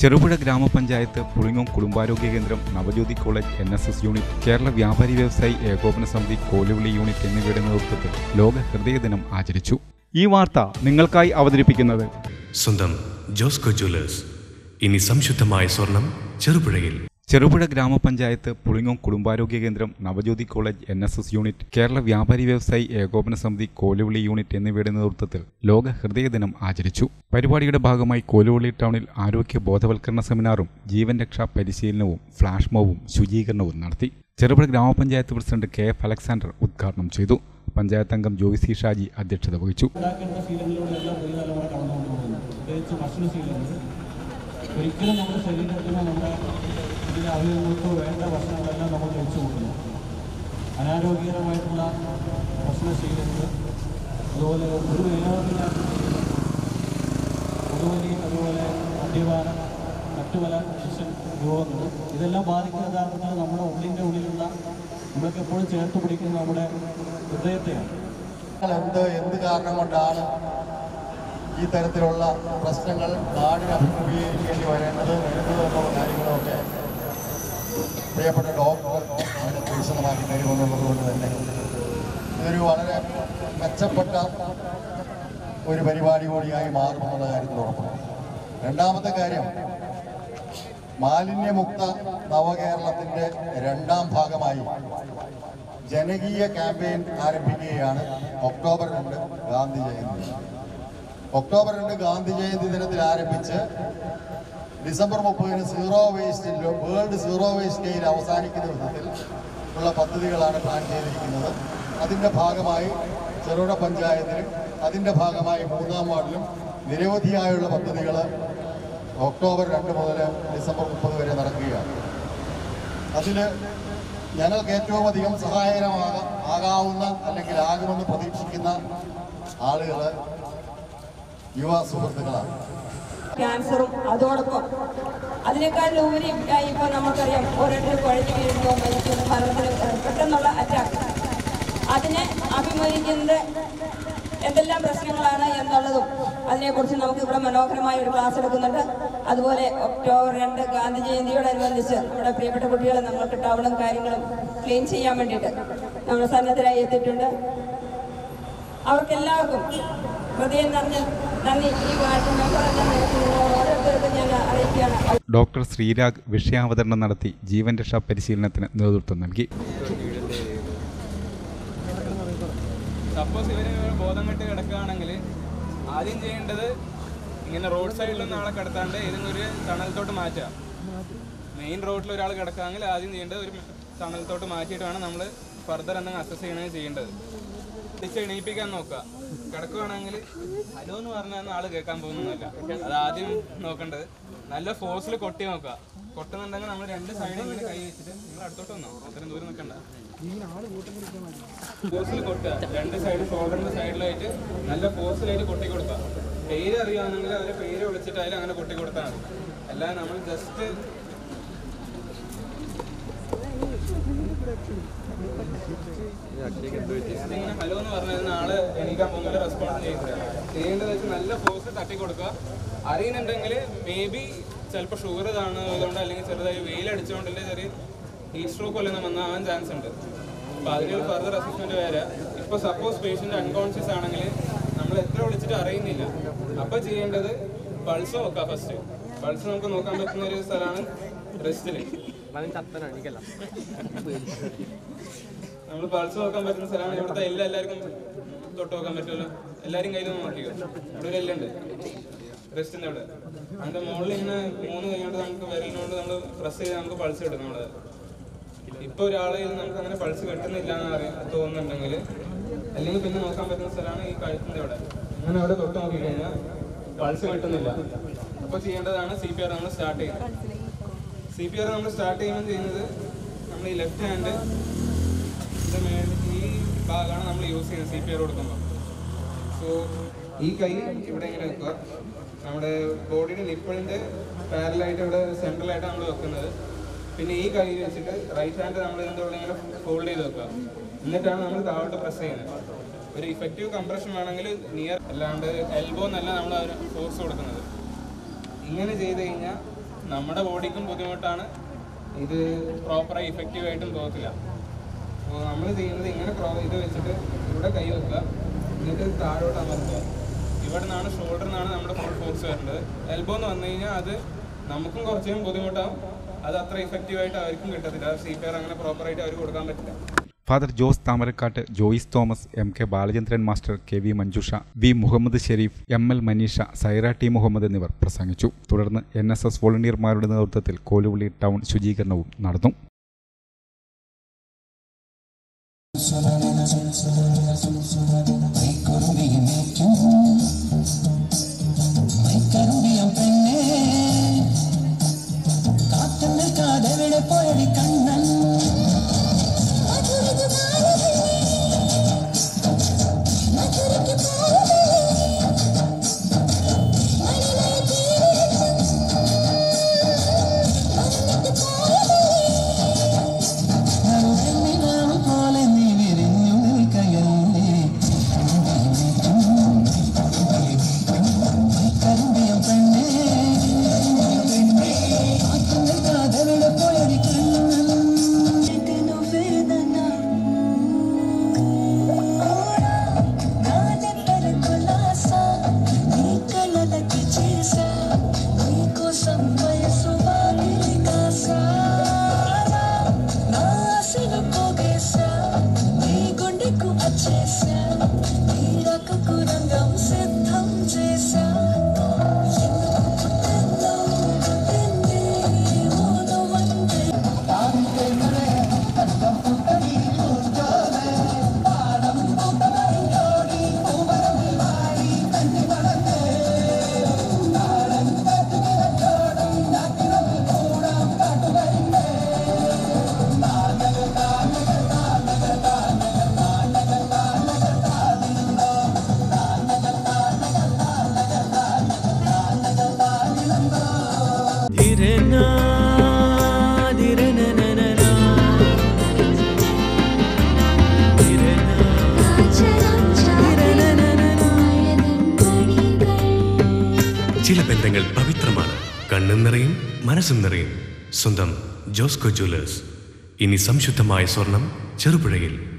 ചെറുപുഴ ഗ്രാമപഞ്ചായത്ത് പുളിങ്ങോം കുടുംബാരോഗ്യ കേന്ദ്രം, Navajyothi college NSS unit, Kerala വ്യാപാരി വ്യവസായി ഏകോപന സമിതി കോലുവിളി യൂണിറ്റ് എന്നിവയുടെ നേതൃത്വത്തിൽ ലോക ഹൃദയ ദിനം ആചരിച്ചു. ഈ വാർത്ത നിങ്ങൾക്കായി അവതരിപ്പിക്കുന്നത് സ്വന്തം ജോസ്കോ ജ്വല്ലേഴ്സ്. ഇനി സംശുദ്ധമായ സ്വർണം ചെറുപുഴയിൽ. ചെറുപുഴ ഗ്രാമപഞ്ചായത്ത് പുളിങ്ങോം കുടുംബാരോഗ്യ കേന്ദ്രം, Navajyothi college NSS unit, Kerala വ്യാപാരി വ്യവസായി ഏകോപന സമിതി കോലുവിളി യൂണിറ്റ് എന്നിവയുടെ നേതൃത്വത്തിൽ ലോക ഹൃദയ ദിനം ആചരിച്ചു. പരിപാടിയുടെ ഭാഗമായി കോലുവിളി ടൗണിൽ ആരോഗ്യ ബോധവൽക്കരണ സെമിനാറും ജീവൻ രക്ഷാ പരിശീലനവും ഫ്ലാഷ് മോബും ശുചീകരണവും നടത്തി. ചെറുപുഴ ഗ്രാമപഞ്ചായത്ത് പ്രസിഡന്റ് KF അലക്സാണ്ടർ ഉദ്ഘാടനം ചെയ്തു. പഞ്ചായത്ത് അംഗം ജോയ്സി ഷാജി അധ്യക്ഷത വഹിച്ചു. ഒരിക്കലും നമ്മുടെ ശരീരത്തിന് നമ്മുടെ ഇതിലെ അവയവങ്ങൾക്ക് വേണ്ട ഭക്ഷണങ്ങളെല്ലാം നമ്മൾ കഴിച്ചു കൊടുക്കുന്നു. അനാരോഗ്യകരമായിട്ടുള്ള ഭക്ഷണശീലങ്ങൾ, അതുപോലെ ഒരു ഏകോപന പുതുവലി, അതുപോലെ മദ്യപാനം, മറ്റു പല മനുഷ്യൻ രോഗങ്ങൾ, ഇതെല്ലാം ബാധിക്കുന്ന യഥാർത്ഥത്തിൽ നമ്മുടെ ഉള്ളിലുള്ള നമ്മളൊക്കെ എപ്പോഴും ചേർത്ത് പിടിക്കുന്ന നമ്മുടെ ഹൃദയത്തെയാണ്. എന്ത് കാരണം കൊണ്ടാണ് ഈ തരത്തിലുള്ള പ്രശ്നങ്ങൾ നാടിന് അഭിമുഖീകരിക്കേണ്ടി വരേണ്ടത് എന്നുള്ള കാര്യങ്ങളൊക്കെ പ്രിയപ്പെട്ട ഡോക്ടർ വിശദമാക്കി തരുമെന്നുള്ളത് കൊണ്ട് തന്നെ ഇതൊരു വളരെ മെച്ചപ്പെട്ട ഒരു പരിപാടി കൂടിയായി മാറുമെന്നുള്ള കാര്യത്തിൽ ഉറപ്പാണ്. രണ്ടാമത്തെ കാര്യം, മാലിന്യമുക്ത നവകേരളത്തിൻ്റെ രണ്ടാം ഭാഗമായി ജനകീയ ക്യാമ്പയിൻ ആരംഭിക്കുകയാണ്. ഒക്ടോബർ 2 ഗാന്ധി ജയന്തി. ഒക്ടോബർ 2 ഗാന്ധി ജയന്തി ദിനത്തിൽ ആരംഭിച്ച് ഡിസംബർ 30-ന് വേൾഡ് സീറോ വേസ്റ്റ് ഡേയിൽ അവസാനിക്കുന്ന വിധത്തിൽ ഉള്ള പദ്ധതികളാണ് പ്ലാൻ ചെയ്തിരിക്കുന്നത്. അതിൻ്റെ ഭാഗമായി ചെറുപുഴ പഞ്ചായത്തിലും അതിൻ്റെ ഭാഗമായി 3-ാം വാർഡിലും നിരവധിയായുള്ള പദ്ധതികൾ ഒക്ടോബർ 2 മുതൽ ഡിസംബർ 30 വരെ നടക്കുകയാണ്. അതിൽ ഞങ്ങൾക്ക് ഏറ്റവും അധികം സഹായകരമാകാവുന്ന അല്ലെങ്കിൽ ആകുമെന്ന് പ്രതീക്ഷിക്കുന്ന ആളുകൾ യുവ സുഹൃത്തുക്കളാണ്. ക്യാൻസറും അതോടൊപ്പം അതിനേക്കാളുപരി ഇപ്പോൾ നമുക്കറിയാം, ഓരോരുത്തർ കുഴഞ്ഞു വീഴുമ്പോൾ മരിക്കുന്ന മരണത്തിന് പെട്ടെന്നുള്ള അറ്റാക്ക്, അതിനെ അഭിമുഖീകരിക്കുന്നത് എന്തെല്ലാം പ്രശ്നങ്ങളാണ് എന്നുള്ളതും അതിനെക്കുറിച്ച് നമുക്ക് ഇവിടെ മനോഹരമായ ഒരു ക്ലാസ് എടുക്കുന്നുണ്ട്. അതുപോലെ ഒക്ടോബർ 2 ഗാന്ധി ജയന്തിയോടനുബന്ധിച്ച് നമ്മുടെ പ്രിയപ്പെട്ട കുട്ടികളെ നമ്മൾക്ക് ടൗണും കാര്യങ്ങളും ക്ലീൻ ചെയ്യാൻ വേണ്ടിയിട്ട് നമ്മൾ സന്നദ്ധരായി എത്തിയിട്ടുണ്ട്. അവർക്കെല്ലാവർക്കും ഹൃദയം നിറഞ്ഞ നന്ദി ഈ വാർഡ് മെമ്പർ ഓരോരുത്തർക്കും ഞാൻ അറിയിക്കുകയാണ്. ഡോക്ടർ ശ്രീരാഗ് വിഷയാവതരണം നടത്തി ജീവൻ രക്ഷാ പരിശീലനത്തിന് നേതൃത്വം നൽകി. സപ്പോസ് ഇവര് ബോധം കെട്ട് കിടക്കുകയാണെങ്കിൽ ആദ്യം ചെയ്യേണ്ടത് ഇങ്ങനെ റോഡ് സൈഡിലൊന്നും ആളെ കിടത്താണ്ട് ഏതെങ്കിലും ഒരു തണലത്തോട്ട് മാറ്റുക. മെയിൻ റോഡിൽ ഒരാൾ കിടക്കുകയാണെങ്കിൽ ആദ്യം ചെയ്യേണ്ടത് ഒരു തണലത്തോട്ട് മാറ്റിയിട്ട് വേണം നമ്മൾ ഫർദർ എന്തെങ്കിലും അസസ് ചെയ്യണമെങ്കിൽ ചെയ്യേണ്ടത്. തിരിച്ച് എണീപ്പിക്കാൻ നോക്കുക. കിടക്കുകയാണെങ്കിൽ ഹലോ എന്ന് പറഞ്ഞാൽ ആൾ കേൾക്കാൻ പോകുന്നതല്ല. അത് ആദ്യം നോക്കേണ്ടത് നല്ല ഫോഴ്സിൽ കൊട്ടി നോക്കുക. കൊട്ടുന്നുണ്ടെങ്കിൽ നമ്മൾ 2 സൈഡിൽ ഇങ്ങനെ കൈ വെച്ചിട്ട് നിങ്ങൾ അടുത്തോട്ട് വന്നോ, അത്രയും ദൂരം നിൽക്കണ്ട. ഫോഴ്സിൽ കൊട്ടുക, 2 സൈഡ് ഷോൾഡറിന്റെ സൈഡിലായിട്ട് നല്ല ഫോഴ്സിലായിട്ട് കൊട്ടി കൊടുക്കുക. പേര് അറിയുകയാണെങ്കിൽ അവരെ പേര് വിളിച്ചിട്ട് അതിൽ അങ്ങനെ കൊട്ടി കൊടുത്താൽ മതി. അല്ലാതെ നമ്മൾ ജസ്റ്റ് ഇങ്ങനെ ഹലോ എന്ന് പറഞ്ഞാൽ ആള് എണീക്കാൻ പോകുന്ന റെസ്പോൺസ് ചെയ്യേണ്ടത് വെച്ച് നല്ല ഫോഴ്സ് തട്ടി കൊടുക്കുക. അറിയുന്നുണ്ടെങ്കിൽ മേ ബി ചിലപ്പോൾ ഷുഗർ കാണുന്നതുകൊണ്ട് അല്ലെങ്കിൽ ചെറുതായി വെയിലടിച്ചുകൊണ്ടല്ലേ ചെറിയ ഹീറ്റ് സ്ട്രോക്ക് വല്ലതും വന്നാവാൻ ചാൻസ് ഉണ്ട്. അപ്പോൾ അതിനൊരു ഫർദർ അസിസ്റ്റ്മെന്റ് വരാം. ഇപ്പോൾ സപ്പോസ് പേഷ്യൻ്റ് അൺകോൺഷ്യസ് ആണെങ്കിൽ നമ്മൾ എത്ര വിളിച്ചിട്ട് അറിയുന്നില്ല. അപ്പോൾ ചെയ്യേണ്ടത് പൾസ് നോക്കുക. ഫസ്റ്റ് പൾസ് നമുക്ക് നോക്കാൻ പറ്റുന്ന ഒരു സ്ഥലമാണ് റെസ്റ്റിൽ. നമ്മൾ പൾസ് നോക്കാൻ പറ്റുന്ന സ്ഥലമാണ് ഇവിടുത്തെ എല്ലാവർക്കും തൊട്ട് നോക്കാൻ പറ്റുമല്ലോ. എല്ലാവരും കയ്യിൽ നോക്കിയോ, ഇവിടെ ഒരു എല്ലുണ്ട് റെസ്റ്റിൻ്റെ അവിടെ. അതിൻ്റെ മുകളിൽ ഇങ്ങനെ 3 കൈ കൊണ്ട് നമുക്ക് വിരലിനോണ്ട് നമ്മൾ പ്രസ് ചെയ്ത് നമുക്ക് പൾസ് കിട്ടും. നമ്മൾ ഇപ്പോൾ ഒരാളെ നമുക്ക് അങ്ങനെ പൾസ് കിട്ടുന്നില്ല എന്ന് തോന്നുന്നുണ്ടെങ്കിൽ അല്ലെങ്കിൽ പിന്നെ നോക്കാൻ പറ്റുന്ന സ്ഥലമാണ് ഈ കഴുത്തിൻ്റെ അവിടെ. അങ്ങനെ അവിടെ തൊട്ട് നോക്കിക്കഴിഞ്ഞാൽ പൾസ് കിട്ടുന്നില്ല. അപ്പോൾ ചെയ്യേണ്ടതാണ് CPR നമ്മൾ സ്റ്റാർട്ട് ചെയ്യുന്നത്. CPR നമ്മൾ സ്റ്റാർട്ട് ചെയ്യുമ്പോൾ ചെയ്യുന്നത് നമ്മൾ ഈ ലെഫ്റ്റ് ഹാൻഡ് ഈ ഭാഗമാണ് നമ്മൾ യൂസ് ചെയ്യുന്നത് CPR കൊടുക്കുമ്പോൾ. സോ ഈ കൈ ഇവിടെ ഇങ്ങനെ വെക്കുക. നമ്മുടെ ബോഡിയുടെ നിപ്പിളിൻ്റെ പാരലായിട്ട് ഇവിടെ സെൻട്രലായിട്ട് നമ്മൾ വെക്കുന്നത്. പിന്നെ ഈ കൈ വെച്ചിട്ട് റൈറ്റ് ഹാൻഡ് നമ്മൾ ഇതിൻ്റെ ഉള്ളിൽ ഇങ്ങനെ ഫോൾഡ് ചെയ്ത് വെക്കുക. എന്നിട്ടാണ് നമ്മൾ താഴോട്ട് പ്രസ് ചെയ്യുന്നത്. ഒരു ഇഫക്റ്റീവ് കംപ്രഷൻ വേണമെങ്കിൽ നിയർ അല്ലാണ്ട് എൽബോ എന്നല്ല നമ്മൾ ഫോഴ്സ് കൊടുക്കുന്നത്. ഇങ്ങനെ ചെയ്ത് കഴിഞ്ഞാൽ നമ്മുടെ ബോഡിക്കും ബുദ്ധിമുട്ടാണ്, ഇത് പ്രോപ്പറായി ഇഫക്റ്റീവായിട്ടും പോകത്തില്ല. അപ്പോൾ നമ്മൾ ചെയ്യുന്നത് ഇങ്ങനെ ഇത് വെച്ചിട്ട് ഇവിടെ കൈ വെക്കുക, എന്നിട്ട് താഴോട്ട് അമർത്തുക. ഇവിടെ നിന്നാണ് ഷോൾഡറിൽ നിന്നാണ് നമ്മുടെ ഫുൾ ഫോഴ്സ് വരേണ്ടത്. എൽബോ എന്ന് വന്നു കഴിഞ്ഞാൽ അത് നമുക്കും കുറച്ചും ബുദ്ധിമുട്ടാവും, അത് അത്ര ഇഫക്റ്റീവായിട്ട് അവർക്കും കിട്ടത്തില്ല. CPR അങ്ങനെ പ്രോപ്പറായിട്ട് അവർക്ക് കൊടുക്കാൻ പറ്റില്ല. Father Jose Thamarakkad, Joyce Thomas, MK Balachandran master, KV Manjusha, V Muhammad Sharif, ML Manisha, Saira T Muhammad എന്നിവർ പ്രസംഗിച്ചു. തുടർന്ന് NSS വോളണ്ടിയർമാരുടെ നേതൃത്വത്തിൽ കോലുവിളി ടൗൺ ശുചീകരണവും നടന്നു. ചില ബന്ധങ്ങൾ പവിത്രമാണ്. കണ്ണും നിറയും മനസ്സും നിറയും. സ്വന്തം ജോസ്കോ ജ്വല്ലേഴ്സ്. ഇനി സംശുദ്ധമായ സ്വർണം ചെറുപുഴയിൽ.